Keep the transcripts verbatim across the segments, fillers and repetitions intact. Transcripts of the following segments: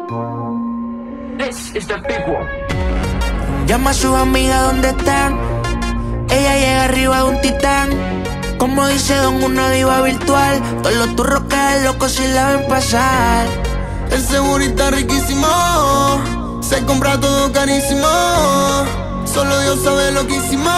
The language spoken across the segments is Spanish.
This is the big one. Llama a sus amigas donde están. Ella llega arriba de un titán. Como dice Don, una diva virtual. Todos los turros caen locos si la ven pasar. El segurita riquísimo, se compra todo carísimo. Solo Dios sabe lo que hicimos.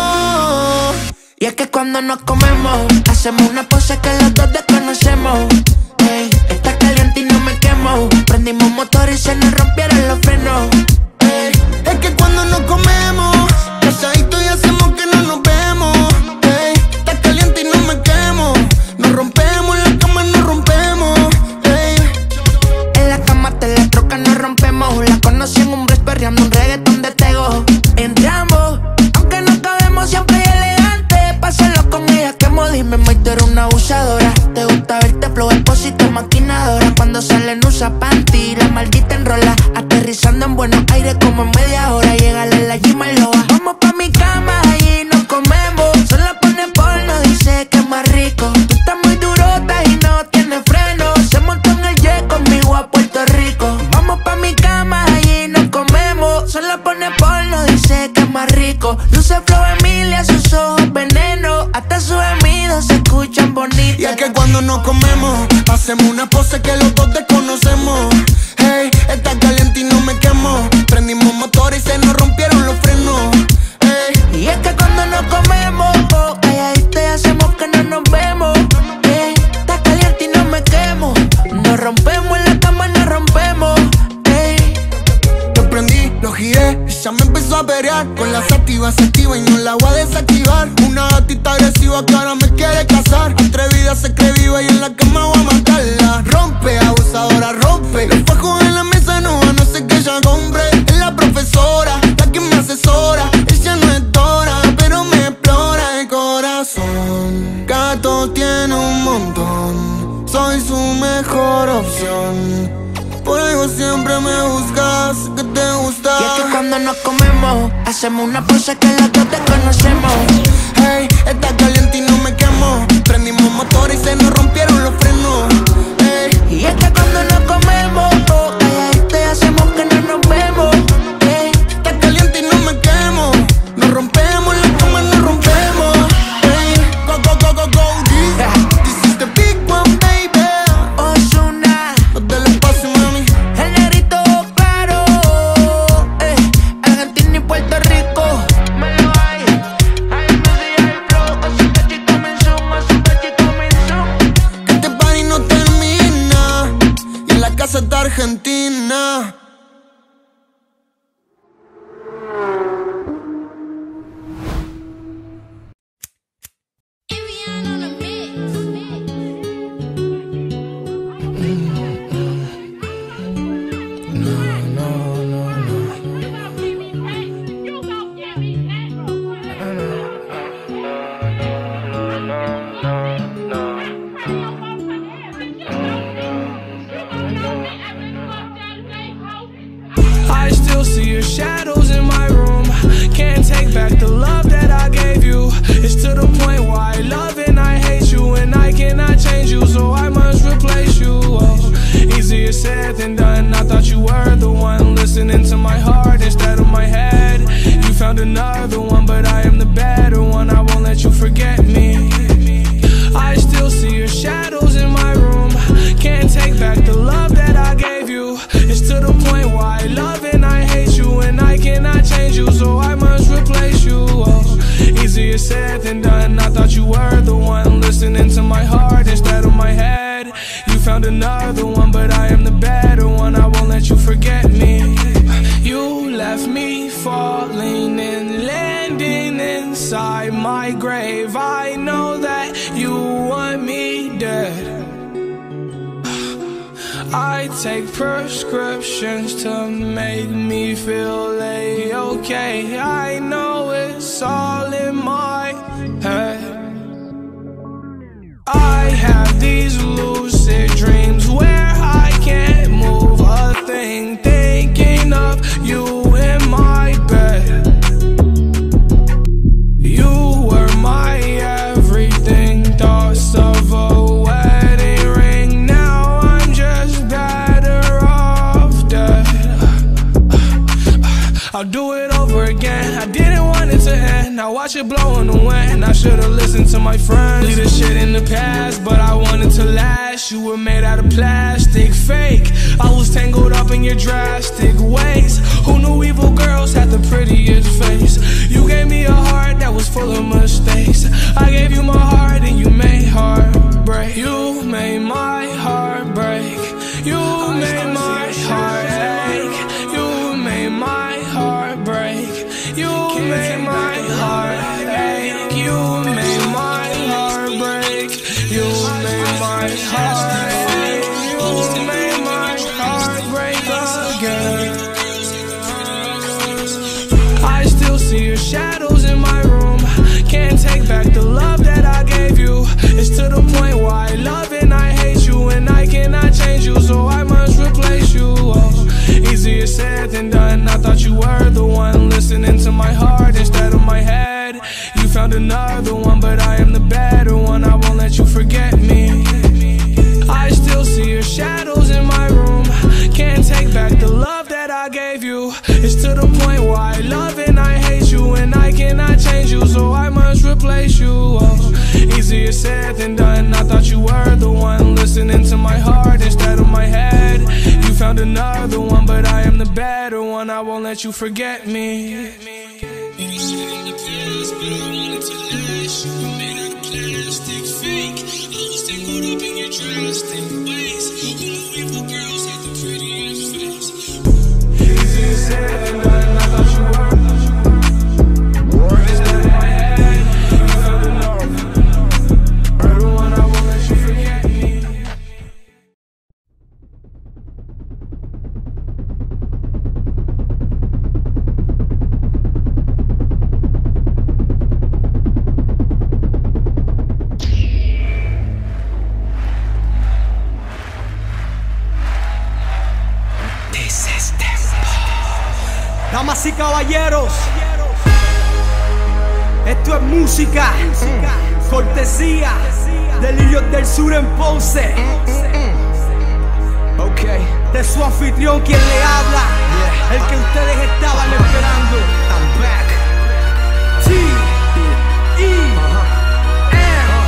Y es que cuando nos comemos, hacemos una pose que los dos desconocemos. Ey, está caliente y no me quemo. Prendimos motor y se nos rompieron los frenos. Ey, es que cuando nos comemos, calladito y hacemos que no nos vemos. Ey, está caliente y no me quemo. Nos rompemos, en la cama nos rompemos. Ey, en la cama te la troca, nos rompemos. La conocí en un bridge perreando un reggaetón de Tego. Entramos, aunque no cabemos, siempre hay elegante. Pásalo con ella que dime, May, tú eres una abusadora. Te gusta verte flow, expósito, maquinadora. Cuando sale no usa panty, la maldita enrola. Aterrizando en Buenos Aires como en media hora. Llegale la Gima y Loa. Vamos pa' mi cama, allí nos comemos. Solo pone porno, dice que es más rico. Tú estás muy durota y no tienes freno. Se montó en el jet conmigo a Puerto Rico. Vamos pa' mi cama, allí nos comemos. Solo pone porno, dice que es más rico. Luce flow Emilia, sus ojos veneno. Hasta sus gemidos se escuchan bonitos. y es que cuando nos comemos, hacemos una pose que los dos desconocemos. Hey, está caliente y no me quemo. Prendimos motor y se nos rompieron los frenos. Hey, y es que cuando nos comemos, oh, calladito y hacemos que no nos vemos. Hey, está caliente y no me quemo. Nos rompemos en la cama, nos rompemos. Hey, lo prendí, lo giré, ella me empezó a pelear. Con las activas se activa y no la voy a desactivar. Una gatita agresiva que ahora me quiere casar. Atrevida se cree viva y en la cama voy a matarla. Rompe, abusadora, rompe. Los fajos en la mesa no van a hacer que ella compre. Es la profesora, la que me asesora. Ella no es Dora, pero me explora el corazón. Gato tiene un montón, soy su mejor opción. Por algo siempre me buscas, que te gusta. y es que cuando nos comemos, hacemos una pose que los dos desconocemos. Hey, está caliente y no me quemo. Prendimos motor y se nos rompieron los frenos. Hey, Y es que cuando nos comemos, oh, calladito y hacemos que no nos vemos. Hey, está caliente y no me quemo. Nos rompemos, la cama nos rompemos. Hey, go, go, go, go, go, this, this is the big one, baby. Ozuna, No te lo pases, mami. el negrito claro. Hey, Argentina y Puerto Rico. Me lo hay. Hay music, hay flow. Así que chico comenzó, así que chico comenzó. Este party no termina y en la casa está Argentina. I still see your shadows in my room. Can't take back the love that I gave you. It's to the point why I love and I hate you, and I cannot change you, so I must replace you. Oh, easier said than done. I thought you were the one listening to my heart instead of my head. You found another one, but I am the better one. I won't let you forget me. I still see your shadows in my room. Can't take back the love that I gave you. It's to the point why I love and I hate you, and I cannot change you, so I must replace you. Oh, easier said than done. I thought you were the one listening to my heart instead of my head. You found another one, but I am the better one. I won't let you forget me. You left me falling and landing inside my grave. I know that you want me dead. I take prescriptions to make me feel A-okay. I know it's all in my head. I have these lucid dreams where I can't move a thing, thinking of you in my bed. You were my everything, thoughts of a wedding ring. Now I'm just better off I'll do it over again. I didn't want it to end. Now watch it blow in the wind. I should've listened to my friends. Leave this shit in the past, but I wanted to last. You were made out of plastic, fake. I was tangled up in your drastic ways. Who knew evil girls had the prettiest face? You gave me a heart that was full of mistakes. I gave you my heart and you made heartbreak. You made my heart break. You made my heart ache. You made my heart break. You made my heart ache. You made my heart break. You made my heart ache. You made my heart break again. I still see your shadows in my room. Can't take back the love that I gave you. It's to the point where I love and I hate you, and I cannot change you, so I must replace you. Oh, easier said than done. I thought you were the one listening to my heart instead of my head. You found another one, but I am the better one. I won't let you forget me. I still see your shadows in my room. Can't take back the love that I gave you. It's to the point where I love and I hate you, and I cannot change you, so I must replace you. Oh, easier said than done. I thought you were the one listening to my heart instead of my head. You found another one, but I am the better one. I won't let you forget me. Damas y caballeros, esto es música, cortesía de Lirios del Sur en Ponce. Okay. De su anfitrión quien le habla, yeah. El que ustedes estaban esperando. I'm back. T E M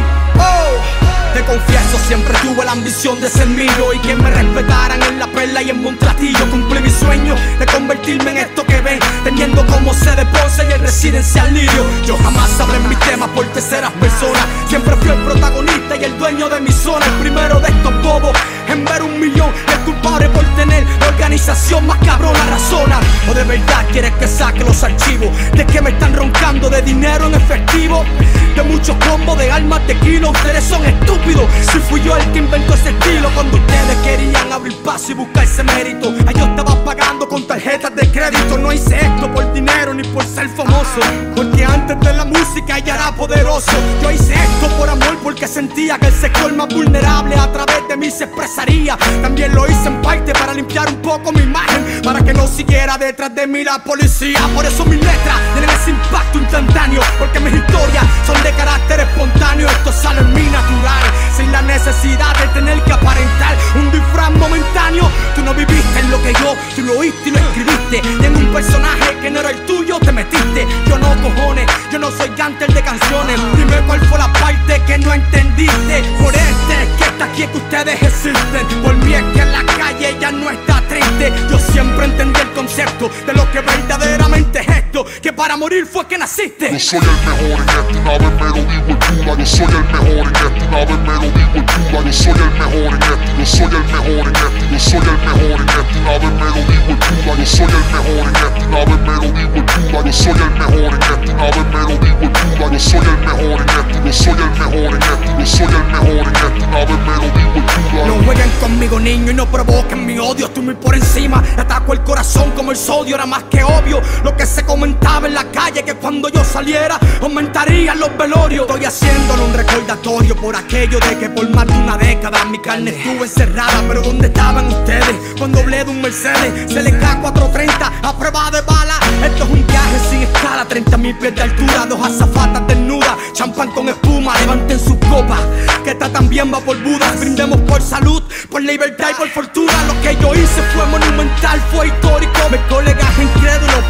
P O. Te confieso, siempre tuve la ambición de ser mío y que me respetaran en La Perla y en Montratillo. Cumplí mi sueño de convertirme en esto que ven, teniendo como sede Ponce y el residencial Lirio. Yo jamás hablé en mis temas por terceras personas. Siempre fui el protagonista y el dueño de mi zona. El primero de estos bobos en ver un millón. El culpable por tener la organización más cabrona razona. ¿O de verdad quieres que saque los archivos de que me están roncando de dinero en efectivo? De muchos combos de armas de kilo. Ustedes son estúpidos. Si fui yo el que inventó ese estilo, cuando ustedes querían abrir paso y buscarse mérito, ahí yo estaba pagando con tarjetas de crédito. No hice esto por dinero ni por ser famoso, porque antes de la música ya era poderoso. Yo hice esto por amor, porque sentía que el sector más vulnerable a través de mí se expresaría. También lo hice en parte para limpiar un poco mi imagen, para que no siguiera detrás de mí la policía. Por eso mis letras tienen ese impacto instantáneo, porque mis historias son de carácter espontáneo. Esto sale en mí natural, sin la necesidad de tener que aparentar un disfraz momentáneo. Tú no viviste en lo que yo, tú lo oíste y lo escribiste. Y en un personaje que no era el tuyo te metiste. Yo no, cojones, yo no soy gánter de canciones. Dime cuál fue la parte que no entendiste. Por este es que está aquí, que ustedes existen. Por mí es que en la calle ya no está triste. Yo siempre entendí el concepto de lo que verdaderamente es esto, que para morir fue que naciste. Yo soy el mejor en esto, una vez me lo digo el Buda. Yo soy el mejor en esto, una vez me lo digo el Buda. Yo soy el mejor en esto, yo soy el mejor en esto. Yo soy el mejor en esto, una vez me lo digo el Buda. Yo soy el mejor en esto, una vez me lo digo el Buda. Yo soy el mejor en esto, una vez me lo digo el Buda. Yo soy el mejor en esto, yo soy el mejor en esto. Yo soy el mejor en esto, una vez me lo digo el Buda. No jueguen conmigo, niño, y no provoquen mi odio. Estoy muy por encima, le ataco el corazón como el sodio. Era más que obvio lo que se comentaba en la calle, que cuando yo saliera aumentarían los velorios. Estoy haciéndole un recordatorio por aquello de que por más de una década mi carne estuvo encerrada. Pero ¿dónde estaban ustedes cuando hablé de un Mercedes C L K cuatrocientos treinta a prueba de bala? Esto es un viaje sin escala, treinta mil pies de altura, dos azafatas desnudas, champán con espuma. Levanten sus copas, que esta también va por Budas. Brindemos por salud, por libertad y por fortuna. Lo que yo hice fue monumental, fue histórico. Mis colegas incrédulos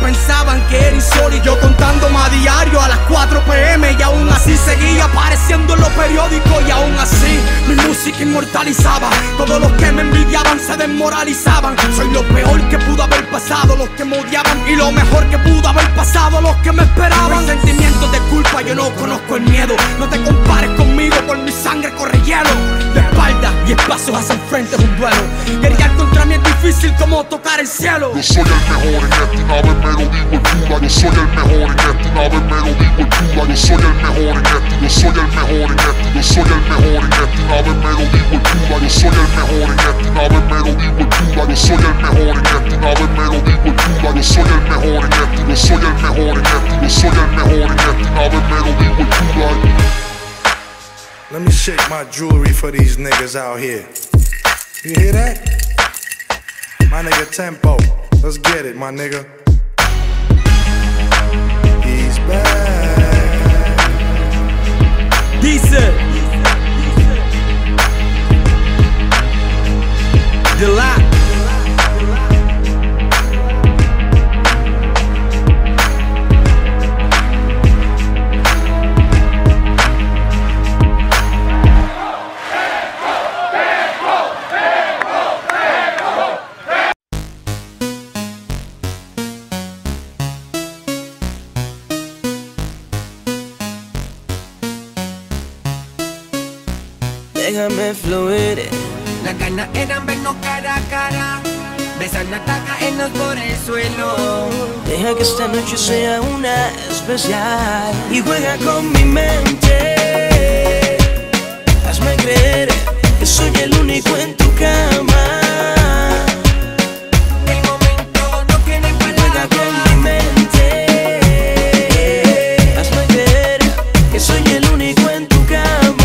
pensaban que era insólito. Yo contándome a diario a las cuatro p m y aún así seguía apareciendo en los periódicos. Y aún así mi música inmortalizaba. Todos los que me envidiaban se desmoralizaban. Soy lo peor que pudo haber pasado, los que me odiaban, y lo mejor que pudo haber pasado, los que me esperaban. Sentimientos de culpa, yo no conozco el miedo. No te compares conmigo, por mi sangre corre hielo. De espalda y espacios hacia el frente es un duelo. Guerrear contra mí es difícil como tocar el cielo. Yo soy el mejor en esto y una vez me lo digo en Cuba. Yo soy el mejor en esto y una vez me lo digo en Cuba. Yo soy el mejor en esto, yo soy el mejor en esto. Yo soy el mejor en esto y una vez me lo digo en Cuba. Yo soy el mejor en esto y una vez me lo digo en Cuba. Yo soy el mejor en esto y una vez me lo digo en Cuba. Yo soy el mejor en esto, yo soy el mejor en esto. Yo soy el mejor en esto y una vez me lo digo en Cuba. Let me shake my jewelry for these niggas out here. You hear that? My nigga Tempo. Let's get it, my nigga. He's back. Dice The Lock. Déjame fluir. Las ganas eran vernos cara a cara, besarnos hasta caernos por el suelo. Deja que esta noche sea una especial y juega con mi mente. Hazme creer que soy el único en tu cama. El momento no tiene palabras. Juega con mi mente. Hazme creer que soy el único en tu cama.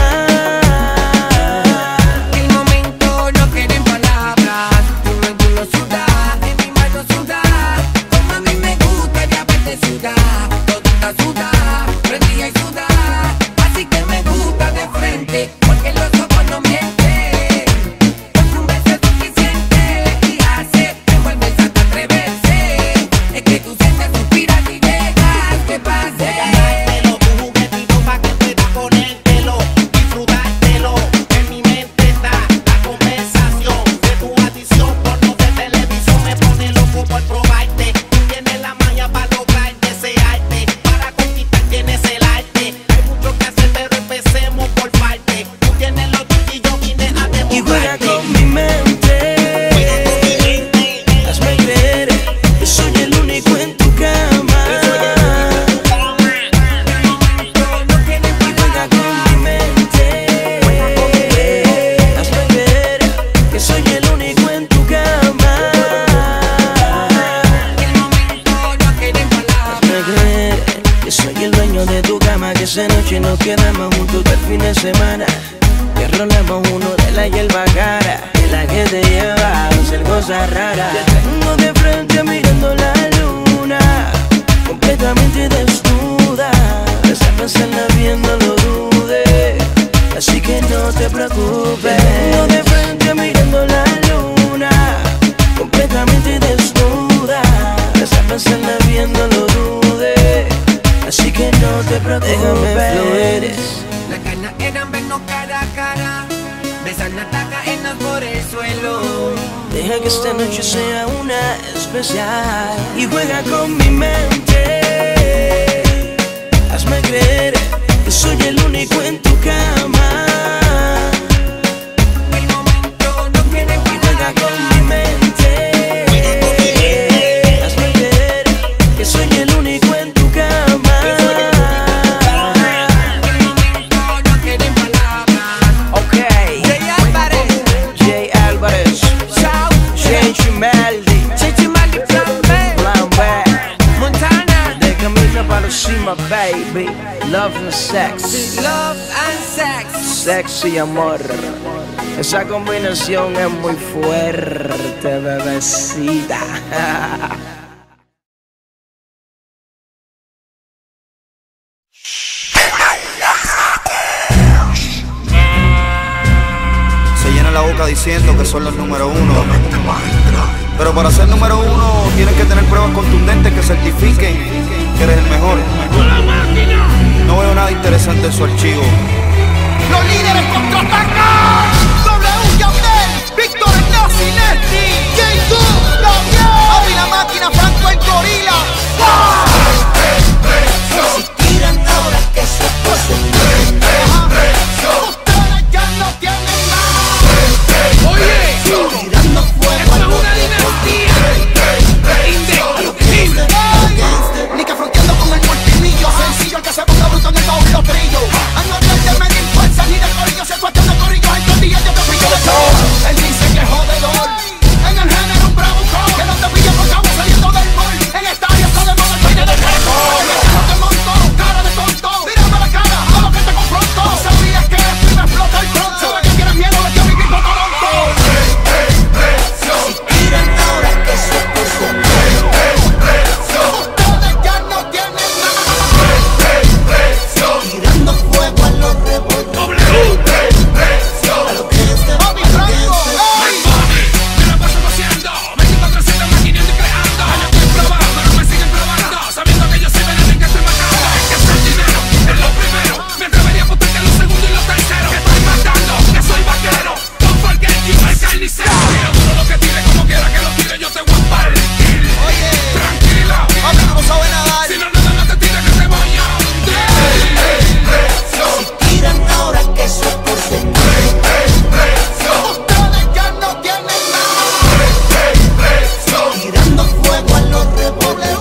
Esa noche nos quedamos juntos del fin de semana, que rolamos uno de la hierba cara, de la que te lleva a hacer cosas raras. Te tengo de frente mirando la luna, completamente desnuda. Esa pasarla viendo lo dude, así que no te preocupes. Te tengo de frente mirando la luna, completamente desnuda. Esa pasarla viendo lo dude, así que no te preocupes. Déjame fluir. Las ganas eran vernos cara a cara, besarnos hasta caernos por el suelo. Deja que esta noche sea una especial y juega con mi mente. Hazme creer que soy el único en tu cama. El momento no tiene palabras. Juega con mi mente. Hazme creer que soy el único en tu cama. My baby, love and sex, Love and sex. sexy amor. Esa combinación es muy fuerte, bebecita. Se llena la boca diciendo que son los número uno, pero para ser número uno tienes que tener pruebas contundentes que certifiquen que eres el mejor. No veo nada interesante en su archivo. Los líderes contraatacan. W Yandel, Víctor Nacinetti, J-Good, Gabriel, Abri la máquina, Franco el gorila. Si tiran ahora que se pasen. Ustedes ya no tienen nada. Oye, Tirando fuego esto es una dinastía. ni que fronteando con el multimillo. Sencillo, el que se ponga bruto en el baúl los trillos. Ay, no tiene de medir fuerza ni de corillo. Se cuestión de corillo, en dos días yo te pillo de todo. Él dice que es jodedor. En el género un bravucón, que no te pillo porque vamos saliendo del mall. En esta área está de moda el peine de caracol. No te monto, cara de tonto. Mírame la cara, a lo que te confronto. Sabías que eres y me explota el pronto. Sabes que tienes miedo de que vivir por Toronto. Si tiran ahora que se pasen. Ustedes ya no tienen nada. Tirando fuego a los revueltos. A lo que es de a lo que es de. Me la paso paseando, veinticuatro siete maquinando y creando. Yo estoy probando, pero me siguen probando, sabiendo que yo soy veneno y que estoy matando. Es que es el dinero, es lo primero. Me atrevería a apostar que lo segundo y lo tercero. Que estoy matando, que soy vaquero. Don't forget you, el carnicero. Tira duro lo que tire, como quiera que lo tire, yo te voy a partir. Oye, Tranquila, papi, tú no sabes nadar. si no nada no te tira que te voy a hundir. Si tiran ahora que se pasen. Ustedes ya no tienen nada. Tirando fuego a los revueltos.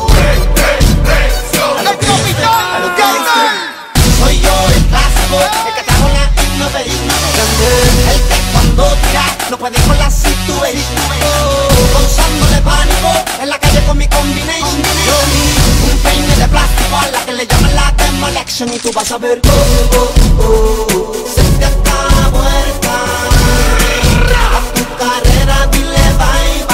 El capitán Gabriel. Soy yo el clásico, el que está con la innovación. El que cuando tira no puede con la situación. Causándole pánico en la calle con mi combination. Yo vi un peine de plástico a la que le llaman la demolition. Y tú vas a ver cómo se te acabó el car. A tu carrera dile bye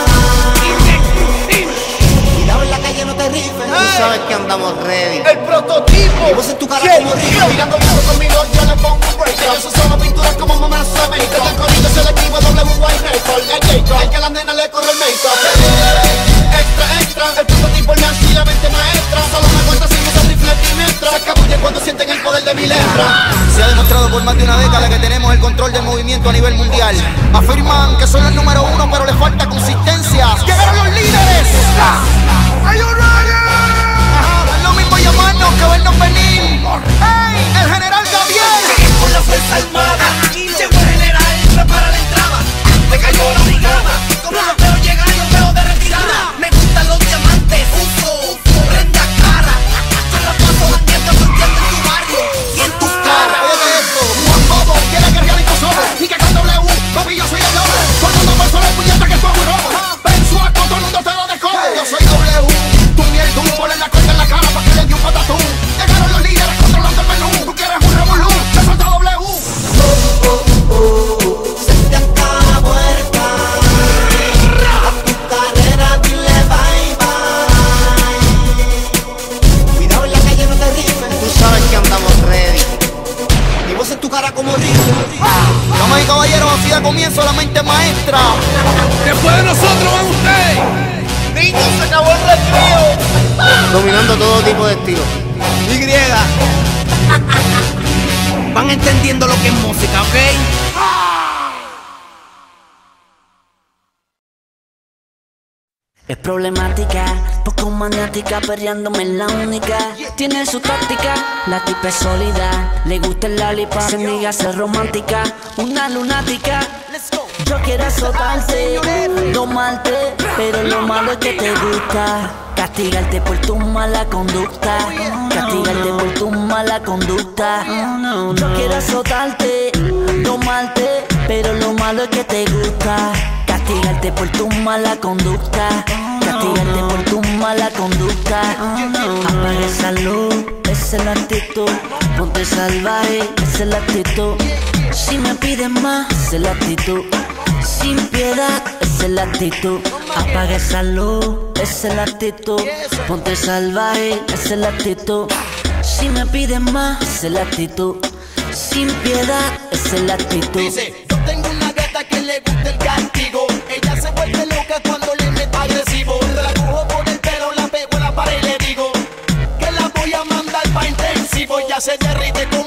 bye. Cuidado en la calle, no te rifes. Tú sabes que andamos ready. El prototipo. Y vos en tu cara como río. Mirando mucho conmigo, yo le pongo un break. Ellos son pinturas como mamá América. El corrido selectivo, W White Record. El Jacob, el que a la nena le corre el make-up. Extra, extra, el prototipo nace la mente maestra. Solo me cuenta sin usar rifle trimestra. Se escabulle cuando sienten el poder de mi letra. Se ha demostrado por más de una década que tenemos el control del movimiento a nivel mundial. Afirman que son el número uno, pero les falta consistencia. ¡Llegaron los líderes! Are you ready? Ajá, es lo mismo llamarnos que vernos venir. ¡Ey! ¡El general Gabriel! Con la fuerza armada, llegó el general, prepara la entrada. Me cayó la brigada, como los veo llegar, yo veo de retirada. Me gustan los diamantes, uso, prenda cara. Yo la paso bandiendo, surgiendo en tu barrio y en tu cara. Oye esto, Juan Bobo, quiere que realito somos. Y que con W, papi, yo soy el lobo. Todo el mundo por solo el puñeta que fue muy robo. Penso a todo el mundo te lo dejó. Yo soy W, tú miel, tú ponle la cuerda en la cara para que le dé un patatú. Llegaron los líderes controlando el menú. Tú quieres un revolú, te suelta W. Oh, oh, oh, se te acabó el car. A tu carrera dile bye bye. Cuidado en la calle, no te rifes. Tú sabes que andamos ready. Y vos en tu cara como rifle. Damas y caballeros, así da comienzo la mente maestra. Después de nosotros van ustedes. Niños, se acabó el recreo. Dominando todo tipo de estilos. Y. Van entendiendo lo que es música, ¿ok? Es problemática, poco maniática, perreándome en la única. Tiene su táctica, la tipa es sólida. Le gusta el lollipop, se niega a ser romántica. Una lunática, yo quiero azotarte, domarte, pero lo malo es que te gusta. Castigarte por tu mala conducta, castigarte por tu mala conducta. Yo quiero azotarte, domarte, pero lo malo es que te gusta. Castigarte por tu mala conducta, castigarte por tu mala conducta. Apaga esa luz, esa es la actitud. Ponte salvaje, esa es la actitud. Si me pides más, esa es la actitud. Sin piedad, esa es la actitud. Apaga esa luz, esa es la actitud. Ponte salvaje, esa es la actitud. Si me pides más, esa es la actitud. Sin piedad, esa es la actitud. Dice, yo tengo una gata que le gusta el castigo. Ella se vuelve loca cuando le meto agresivo. La ella se derrite con